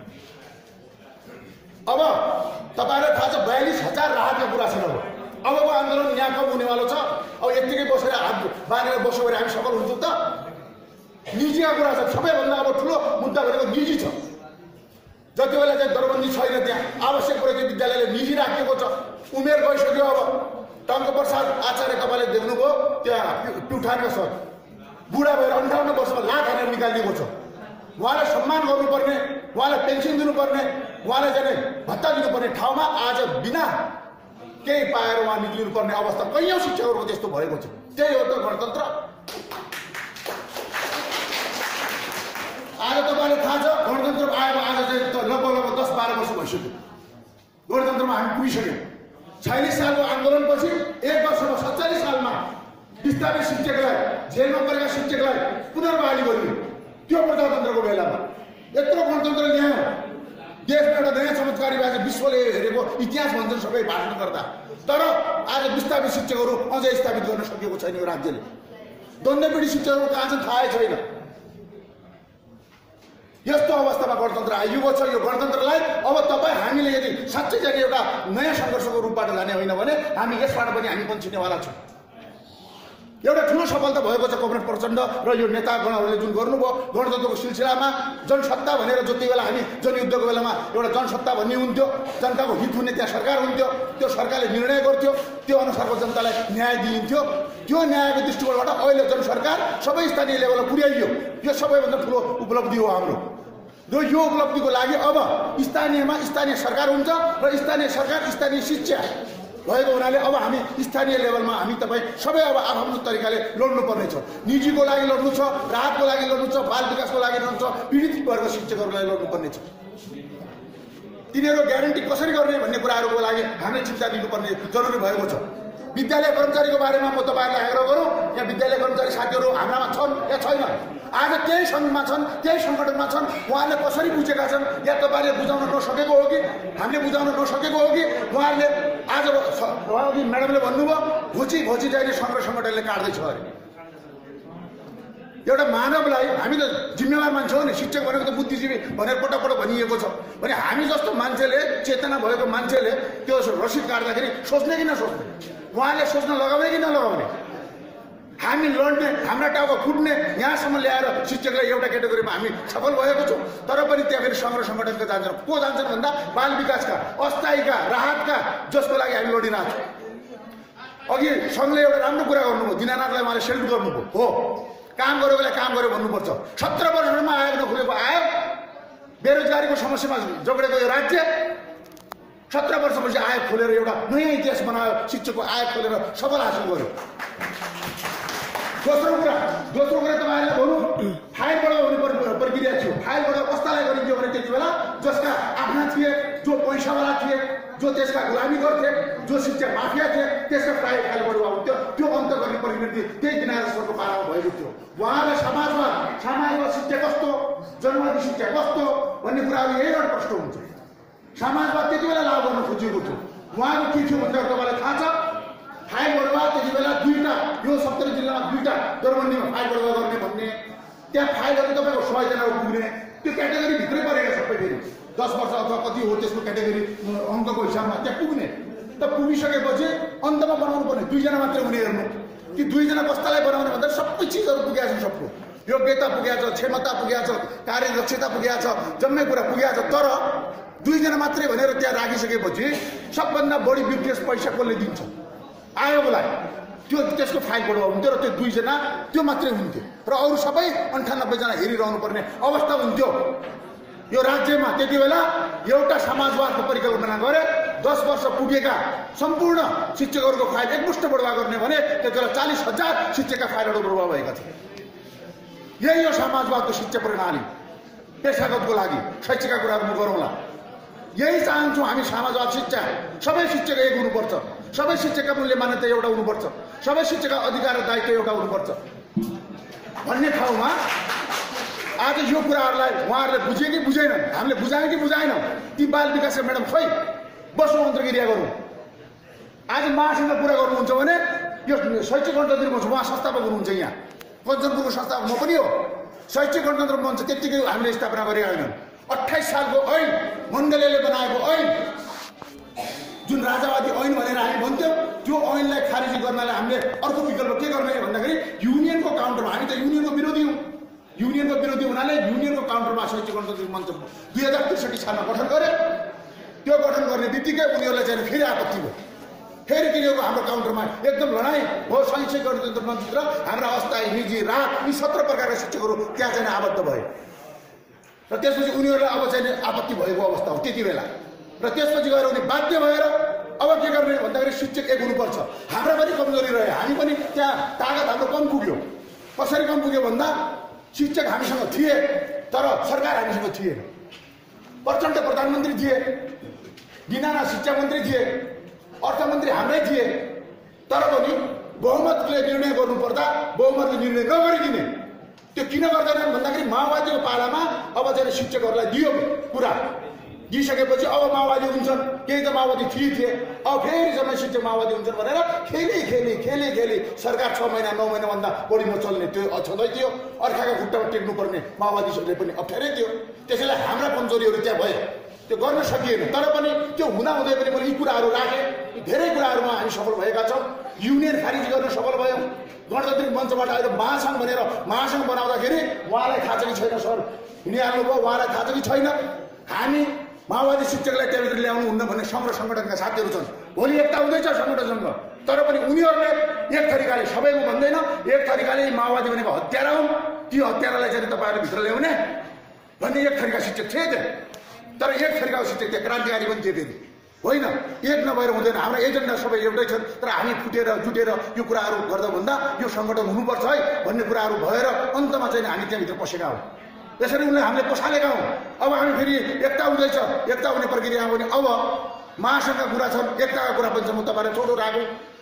अब तपाईँहरूलाई थाहा छ, बयालिस हजार राहतको कुरा छ। अब अबको आन्दोलन यहाँ कम हुनेवालो छ। अब यत्तिकै बसेर हात बाँधेर बस्यो भने हामी सफल हुन्छौँ त? निजीका कुरा छ। सबैभन्दा अब ठुलो मुद्दा भनेको निजी छ। जति बेला चाहिँ दरबन्दी छैन, त्यहाँ आवश्यक परेको विद्यालयले निजी राखिएको छ। उमेर गइसक्यो। अब टङ्कप्रसाद आचार्य तपाईँले देख्नुभयो, त्यहाँ प्युठानको सर बुढा भएर अन्ठाउन्न वर्षमा लाख हानेर निकालिदिएको छ। उहाँलाई सम्मान गर्नुपर्ने, उहाँलाई पेन्सन दिनुपर्ने, उहाँलाई चाहिँ भत्ता दिनुपर्ने ठाउँमा आज बिना केही पाएर उहाँ निक्लिनुपर्ने अवस्था कैयौँ शिक्षकहरूको त्यस्तो भएको छ। त्यही हो त गणतन्त्र। आज तपाईँलाई थाहा छ, गणतन्त्र आएर आज चाहिँ लगभग लगभग दस बाह्र वर्ष भइसक्यो। गणतन्त्रमा हामी पुगिसक्यौँ। छयालिस सालको आन्दोलनपछि एक वर्षमा सत्तालिस सालमा विस्थापित शिक्षकलाई, जेलमा परेका शिक्षकलाई पुनर्बहाली गरियो। त्यो प्रजातन्त्रको बेलामा यत्रो गणतन्त्र ल्यायौँ। देशमा एउटा नयाँ चमत्कारी भएको विश्वले हेरेको इतिहास भन्छन् सबै भाषण गर्दा। तर आज विस्थापित शिक्षकहरू अझै स्थापित गर्न सकेको छैन यो राज्यले। द्वन्द्वपीडित शिक्षकहरू कहाँ छन् थाहै छैन। यस्तो अवस्थामा गणतन्त्र आइएको छ। यो गणतन्त्रलाई अब तपाईँ हामीले यदि साँच्चै चाहिँ एउटा नयाँ सङ्घर्षको रूपबाट जाने होइन भने हामी यसबाट पनि हामी पन्छिनेवाला छौँ। एउटा ठुलो सफलता भएको छ कमरेड प्रचण्ड र यो नेतागणहरूले जुन गर्नुभयो गणतन्त्रको सिलसिलामा। जनसत्ता भनेर जति बेला हामी जनयुद्धको बेलामा एउटा जनसत्ता भन्ने हुन्थ्यो, जनताको हित हुने त्यहाँ सरकार हुन्थ्यो, त्यो सरकारले निर्णय गर्थ्यो, त्यो अनुसारको जनतालाई न्याय दिइन्थ्यो। त्यो न्यायको दृष्टिकोणबाट अहिले जनसरकार सबै स्थानीय लेभलमा पुर्याइयो। यो सबैभन्दा ठुलो उपलब्धि हो हाम्रो। र यो उपलब्धिको लागि अब स्थानीयमा स्थानीय सरकार हुन्छ र स्थानीय सरकार स्थानीय शिक्षा भएको हुनाले अब हामी स्थानीय लेभलमा हामी तपाईँ सबै अब आफ्नो तरिकाले लड्नुपर्ने छ। निजीको लागि लड्नु छ, राहतको लागि लड्नु छ, बाल विकासको लागि लड्नु छ, पीडित वर्ग शिक्षकहरूलाई लड्नुपर्ने छ। तिनीहरू ग्यारेन्टी कसरी गर्ने भन्ने कुराहरूको लागि हामीले चिन्ता दिनुपर्ने जरुरी भएको छ। विद्यालय कर्मचारीको बारेमा म तपाईँहरूलाई आग्रह गरौँ। यहाँ विद्यालय कर्मचारी साथीहरू हाम्रामा छन् या छैन, आज त्यही सङ्घमा छन्, त्यही सङ्गठनमा छन्, उहाँहरूले कसरी बुझेका छन्, या तपाईँले बुझाउन नसकेको हो कि हामीले बुझाउन नसकेको हो कि उहाँहरूले आज अघि म्याडमले भन्नुभयो घोची घोची चाहिने सङ्घ सङ्गठनले काट्दैछ अरे। एउटा मानवलाई हामी त जिम्मेवार मान्छे हो नि, शिक्षक भनेको त बुद्धिजीवी भनेर पटक पटक भनिएको छ भने हामी जस्तो मान्छेले, चेतना भएको मान्छेले त्यो रसिद काट्दाखेरि सोच्ने कि नसोच्ने, उहाँले सोच्न लगाउने कि नलगाउने, हामी लड्ने, हाम्रा टाउको फुट्ने यहाँसम्म ल्याएर शिक्षकलाई एउटा क्याटेगोरीमा हामी सफल भएको छौँ। तर पनि त्यहाँ फेरि सङ्घ सङ्गठनका जान्छन्, को जान्छन् भन्दा बाल विकासका, अस्थायीका, राहतका, जसको लागि हामी लडिरहेको छौँ। अघि सङ्घले एउटा राम्रो कुरा गर्नुभयो, दिनानाथलाई उहाँले सेल्युट गर्नुभयो। हो, काम गरेको बेला काम गर्यो भन्नुपर्छ। सत्र वर्षमा आयोग नखुलेको आयोग, बेरोजगारीको समस्यामा जोडेको यो राज्य सत्र वर्षपछि आयोग खोलेर एउटा नयाँ इतिहास बनायो, शिक्षकको आयोग खोलेर सफल हासिल गर्यो। दोस्रो कुरा दोस्रो कुरा तपाईँहरूले भनौँ, फाइलबाट हुने प्रक्रिया थियो। फाइलबाट कस्तालाई गरिन्थ्यो भने त्यति बेला जसका आफ्ना थिए, जो पैसावाला थिए, जो त्यसका गुलामी गर्थे, जो शिक्षक माफिया थिए, त्यसका प्राय फाइलबाट हुन्थ्यो। त्यो अन्त गर्ने परिणति त्यही दिनाजसम्मको पालामा भएको थियो। उहाँले समाजवाद समाजवाद शिक्षा कस्तो, जनवादी शिक्षा कस्तो भन्ने कुराहरू यहीबाट प्रष्ट हुन्छ। समाजवाद त्यति बेला लागू गर्न खोजिएको थियो। उहाँको के थियो भन्दा तपाईँलाई थाहा छ, फाइल बढुवा त्यति बेला दुईवटा, यो सप्तरी जिल्लामा दुईवटा दरबन्दीमा फाइल बढुवा गर्ने भन्ने, त्यहाँ फाइलहरू तपाईँको सयजना पुग्ने, त्यो क्याटेगोरीभित्रै परेको सबै फेरि दस वर्ष अथवा कति हो त्यसको क्याटेगोरी अङ्कको हिसाबमा त्यहाँ पुग्ने। त पुगिसकेपछि अन्तमा बनाउनु पर्ने दुईजना मात्रै हुने हेर्नु, कि दुईजना कस्तालाई बनाउने भन्दा सबै चिजहरू पुगेको छ, सबको योग्यता पुगेको छ, क्षमता पुगेको छ, कार्यदक्षता पुगेको छ, जम्मै कुरा पुगेको छ। तर दुईजना मात्रै भनेर त्यहाँ राखिसकेपछि सबभन्दा बढी विदेश पैसा कसले दिन्छ आयोगलाई, त्यो त्यसको फाइल बढुवा हुन्थ्यो र त्यो दुईजना त्यो मात्रै हुन्थ्यो र अरू सबै अन्ठानब्बेजना हेरिरहनु पर्ने अवस्था हुन्थ्यो यो राज्यमा। त्यति बेला एउटा समाजवादको परिकल्पना गरे दस वर्ष पुगेका सम्पूर्ण शिक्षकहरूको फाइल एकमुष्ट बढुवा गर्ने भने त्यति बेला चालिस हजार शिक्षकका फाइलहरू बढुवा भएका थिए। यही हो समाजवादको शिक्षा प्रणाली। पेसागतको लागि शैक्षिकका कुराहरू म गरौँला, यही चाहन्छौँ हामी। समाजवाद शिक्षा, सबै शिक्षक एक हुनुपर्छ, सबै शिक्षकका मूल्य मान्यता एउटा हुनुपर्छ, सबै शिक्षकका अधिकार र दायित्व एउटा हुनुपर्छ भन्ने ठाउँमा आज यो कुराहरूलाई उहाँहरूले बुझे कि बुझेनन्, हामीले बुझायौँ कि बुझाएनौँ। ती बाल विकासका म्याडम खै बस्नु अन्तर्क्रिया गरौँ। आज महासँग कुरा गर्नुहुन्छ भने यो शैक्षिक गणतन्त्र मञ्च, उहाँ संस्थापक हुनुहुन्छ, यहाँ कञ्चनपुरको संस्थापक म पनि हो। शैक्षिक गणतन्त्र मञ्च त्यत्तिकै हामीले स्थापना गरेका होइनन्। अट्ठाइस सालको ऐन, मण्डलले बनाएको ऐन, जुन राजावादी ऐन भनेर हामी भन्थ्यौँ, त्यो ऐनलाई खारिज गर्नलाई हामीले अर्को विकल्प के गर्ने भन्दाखेरि युनियनको काउन्टरमा, हामी त युनियनको विरोधी हौँ, युनियनको विरोधी हुनाले युनियनको काउन्टरमा शैक्षिक गणतन्त्र मञ्च दुई हजार त्रिसठी सालमा गठन गरे। त्यो गठन गर्ने बित्तिकै उनीहरूलाई चाहिँ फेरि आपत्ति भयो, फेरि किनेको हाम्रो काउन्टरमा एकदम लडाइँ भयो। शैक्षिक गणतन्त्र मञ्च र हाम्रा अस्थायी, निजी, राहत यी सत्र प्रकारका शिक्षकहरू त्यहाँ चाहिँ आबद्ध भए र त्यसपछि उनीहरूलाई अब चाहिँ आपत्ति भएको अवस्था हो त्यति बेला। र त्यसपछि गएर उनी बाध्य भएर अब के गर्ने भन्दाखेरि शिक्षक एक हुनुपर्छ। हाम्रा पनि कमजोरी रहे, हामी पनि त्यहाँ तागत हाम्रो कम पुग्यो। कसरी कम पुग्यो भन्दा शिक्षक हामीसँग थिए तर सरकार हामीसँग थिएन। प्रचण्ड प्रधानमन्त्री थिए, दिनानाथ शिक्षा मन्त्री थिए, अर्थमन्त्री हाम्रै थिए, तर पनि बहुमतले निर्णय गर्नुपर्दा बहुमतले निर्णय नगरिदिने। त्यो किन गर्दैनन् भन्दाखेरि माओवादीको पालामा अब चाहिँ शिक्षकहरूलाई दियो कुरा, दिइसकेपछि अब माओवादी हुन्छन्, केही त माओवादी थिए थिए अब फेरि जम्मै शिक्षक माओवादी हुन्छन् भनेर खेली खेली खेली खेली सरकार छ महिना नौ महिनाभन्दा बढीमा चल्ने त्यो छँदै थियो। अर्काको खुट्टामा टेक्नुपर्ने माओवादीहरूले पनि अप्ठ्यारै थियो। त्यसैले हाम्रा कमजोरीहरू त्यहाँ भए, त्यो गर्न सकिएन। तर पनि त्यो हुँदाहुँदै पनि मैले यी कुराहरू राखेँ, धेरै कुराहरूमा हामी सफल भएका छौँ। युनियन खारिज गर्न सफल भयौँ। गणतान्त्रिक मञ्चबाट आएर महासङ्घ भनेर महासङ्घ बनाउँदाखेरि उहाँलाई थाहा छ कि छैन सर, हिँडिहाल्नुभयो, उहाँलाई थाहा छ कि छैन हामी माओवादी शिक्षकलाई त्यहाँभित्र ल्याउनु हुन्न भन्ने सङ्घ र सङ्गठनका साथीहरू छन्। भोलि एकता हुँदैछ सङ्गठनसँग, तर पनि उनीहरूले एक तरिकाले, सबैको भन्दैन, एक तरिकाले माओवादी भनेको हत्यारा हुन्, ती हत्यारालाई चाहिँ तपाईँहरूले भित्र ल्याउने भन्ने एक थरीका शिक्षक थिए त्यहाँ। तर एक थरीका शिक्षक त्यहाँ क्रान्तिकारी पनि थिए फेरि, होइन एक नभएर हुँदैन। हाम्रा एजेन्डा सबै एउटै छन्, तर हामी फुटेर जुटेर यो कुराहरू गर्दा भन्दा यो सङ्गठन हुनुपर्छ है भन्ने कुराहरू भएर अन्तमा चाहिँ हामी त्यहाँभित्र पसेका हौँ। यसरी उनले हामीले पसालेका हौँ। अब हामी फेरि एकता हुँदैछ, एकता हुने प्रक्रिया हो भने अब महासङ्घका कुरा छन्, एकताका कुरा पनि छ। म तपाईँलाई छोटो राखौँ,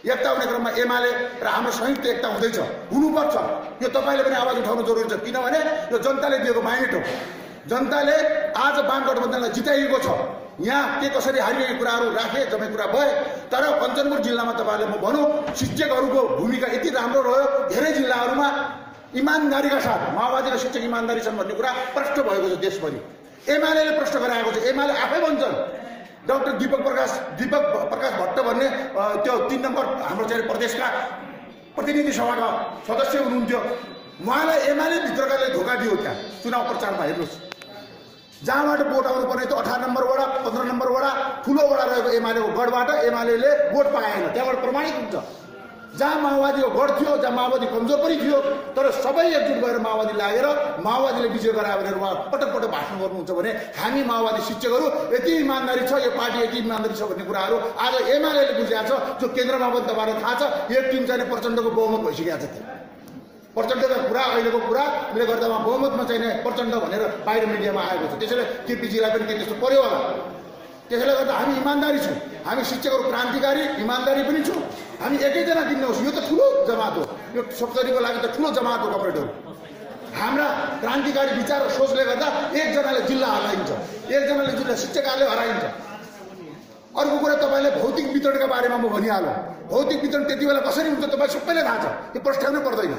एकता हुने क्रममा एमाले र हाम्रो संयुक्त एकता हुँदैछ, हुनुपर्छ। यो तपाईँले पनि आवाज उठाउनु जरुरी छ, किनभने यो जनताले दिएको म्यान्डेट हो। जनताले आज वाम गठबन्धनलाई जिताइएको छ। यहाँ के कसरी हारिएको कुराहरू राखे, जम्मै कुरा भए। तर कञ्चनपुर जिल्लामा तपाईँले म भनौँ शिक्षकहरूको भूमिका यति राम्रो रह्यो, धेरै जिल्लाहरूमा इमान्दारीका साथ माओवादी र शिक्षक इमान्दारी छन् भन्ने कुरा प्रष्ट भएको छ देशभरि। एमाले प्रष्ट गराएको छ। एमाले आफै भन्छन्, डाक्टर दीपक प्रकाश दीपक प्रकाश भट्ट भन्ने त्यो तीन नम्बर हाम्रो चाहिँ प्रदेशका प्रतिनिधि सभाका सदस्य हुनुहुन्थ्यो। उहाँलाई एमाले भित्रकाले धोका दियो। त्यहाँ चुनाव प्रचारमा हेर्नुहोस्, जहाँबाट भोट आउनु पर्ने त्यो अठार नम्बर वडा पन्ध्र नम्बर वडा ठुलो वडा रहेको एमालेको गढबाट एमाले भोट पाएन। त्यहाँबाट प्रमाणित हुन्छ। जहाँ माओवादीको गढ थियो, जहाँ माओवादी कमजोर पनि थियो, तर सबै एकजुट भएर माओवादी लागेर माओवादीले विजय गरायो भनेर उहाँ पटक पटक भाषण गर्नुहुन्छ भने हामी माओवादी शिक्षकहरू यति इमान्दारी छ, यो पार्टी यति इमान्दारी छ भन्ने कुराहरू आज एमाले बुझाएको छ। जो केन्द्रमा पनि तपाईँलाई थाहा छ, एक टिम चाहिँ प्रचण्डको बहुमत भइसकेको छ। त्यो प्रचण्डको कुरा अहिलेको कुराले गर्दा उहाँ बहुमतमा चाहिँ प्रचण्ड भनेर बाहिर मिडियामा आएको छ। त्यसैले केपीजीलाई पनि के त्यस्तो पर्यो होला। त्यसैले गर्दा हामी इमान्दारी छौँ, हामी शिक्षकहरू क्रान्तिकारी इमान्दारी पनि छौँ। हामी एकैजना किन्नुहोस्, यो त ठुलो जमात हो, यो सप्तरीको लागि त ठुलो जमात हो कमरेडहरू। हाम्रा क्रान्तिकारी विचार र सोचले गर्दा एकजनाले जिल्ला हराइन्छ, एकजनाले जिल्ला शिक्षकालय हराइन्छ। अर्को कुरा तपाईँले भौतिक वितरणका बारेमा म भनिहालौँ। भौतिक वितरण त्यति बेला कसरी हुन्छ तपाईँ सबैले थाहा छ, यो प्रस्तावनै पर्दैन।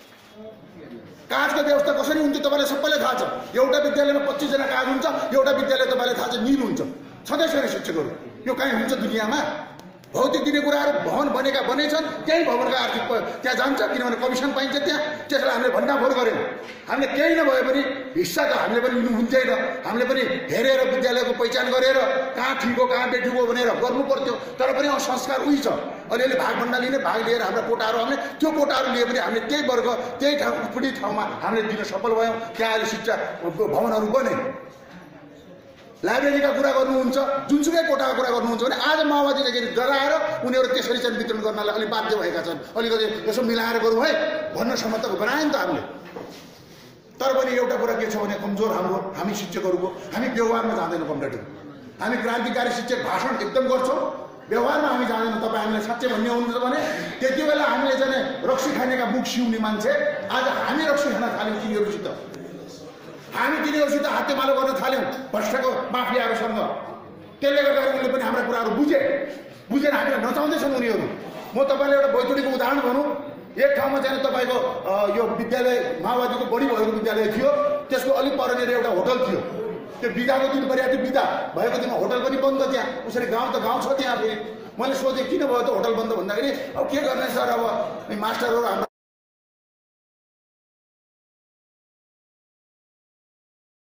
काजको व्यवस्था कसरी हुन्छ तपाईँलाई सबैले थाहा छ। एउटा विद्यालयमा पच्चिसजना काज हुन्छ, एउटा विद्यालय तपाईँलाई थाहा छ निल हुन्छ। छँदै छैन शिक्षकहरू, यो कहीँ हुन्छ दुनियाँमा? भौतिक दिने कुराहरू भवन बनेका बनेछन्, त्यही भवनका आर्थिक त्यहाँ जान्छ, किनभने कमिसन पाइन्छ त्यहाँ। त्यसलाई हामीले भण्डाफोर गऱ्यौँ। हामीले केही नभए पनि हिस्सा त हामीले पनि लिनु हुन्थेन। हामीले पनि हेरेर विद्यालयको पहिचान गरेर कहाँ ठिक हो कहाँ बेठिक हो भनेर गर्नु पर्थ्यो। तर पनि अब संस्कार उही छ, अलिअलि भागभन्डा लिने, भाग लिएर हाम्रा कोटाहरू आउने, त्यो कोटाहरू लिए पनि हामीले त्यही वर्ग त्यही ठाउँ कुनै ठाउँमा हामीले दिन सफल भयौँ। त्यहाँ अहिले शिक्षा भवनहरू बने। लाइब्रेरीका कुरा गर्नुहुन्छ, जुनसुकै कोटाको कुरा गर्नुहुन्छ भने आज माओवादीले डराएर उनीहरू त्यसरी चाहिँ वितरण गर्नलाई अलिक बाध्य भएका छन्। अलिकति यसो मिलाएर गरौँ है भन्नसम्म त बनायो नि त हामीले। तर पनि एउटा कुरा के छ भने कमजोर हाम्रो हामी शिक्षकहरूको, हामी व्यवहारमा जाँदैनौँ कम्प्लिट। हामी क्रान्तिकारी शिक्षक भाषण एकदम गर्छौँ, व्यवहारमा हामी जाँदैनौँ। तपाईँ हामीलाई साँच्चै भन्ने हुनुहुन्छ भने त्यति बेला हामीले चाहिँ रक्सी खानेका मुख सिउने मान्छे आज हामी रक्सी खान थाल्यौँ तिनीहरूसित। हामी तिनीहरूसित हातेमालो गर्न थाल्यौँ भ्रष्टको माफियाहरूसँग। त्यसले गर्दा उनीहरूले पनि हाम्रा कुराहरू बुझे बुझेर हामीलाई नचाउँदैछन् उनीहरू। म तपाईँलाई एउटा बैतडीको उदाहरण भनौँ। एक ठाउँमा चाहिँ तपाईँको यो विद्यालय माओवादीको बढी भएको विद्यालय थियो, त्यसको अलिक परनिर एउटा होटल थियो। त्यो बिदाको दिन पर्याप्त बिदा भएको दिनमा होटल पनि बन्द। त्यहाँ उसरी गाउँ त गाउँ छ त्यहाँ। फेरि मैले सोधेँ किन भयो त होटल बन्द भन्दाखेरि अब के गर्ने सर, अब मास्टरहरू हाम्रो